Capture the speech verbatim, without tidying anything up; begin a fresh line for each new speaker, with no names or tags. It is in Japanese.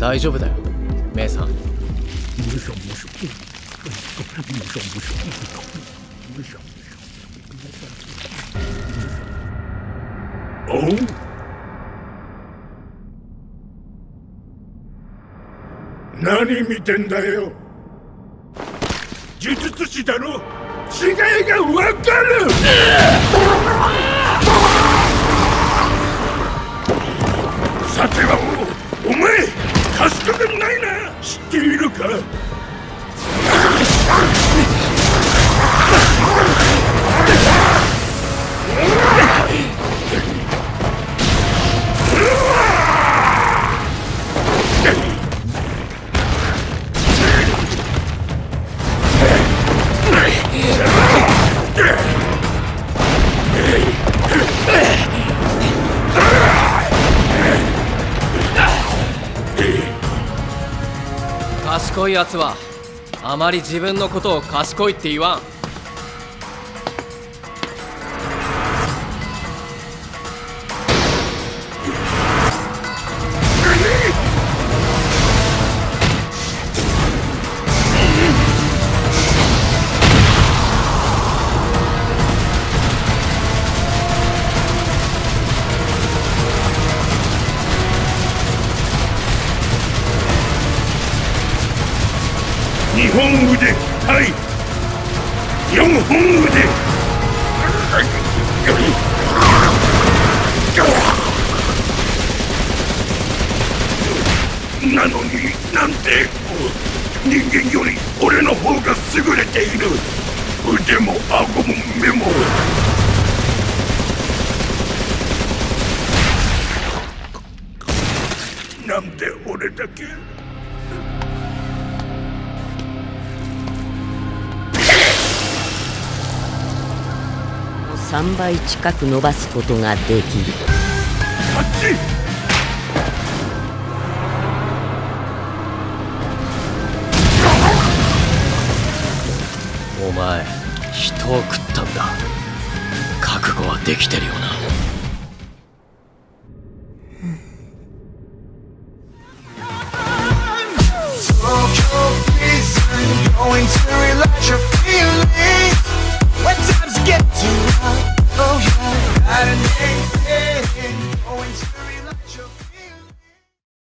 大丈夫だよ、メイさん。
おう、何見てんだよ。呪術師だろ、違いがわかる。さてはお、お前賢くないな、知っているか。
賢いやつはあまり自分のことを賢いって言わん。
二本腕対四本腕。なのになんで人間より俺の方が優れている。腕も顎も目も。なんで俺だけ。
さんばい近く伸ばすことができる。
あっち。
お前、人を食ったんだ。覚悟はできてるよな。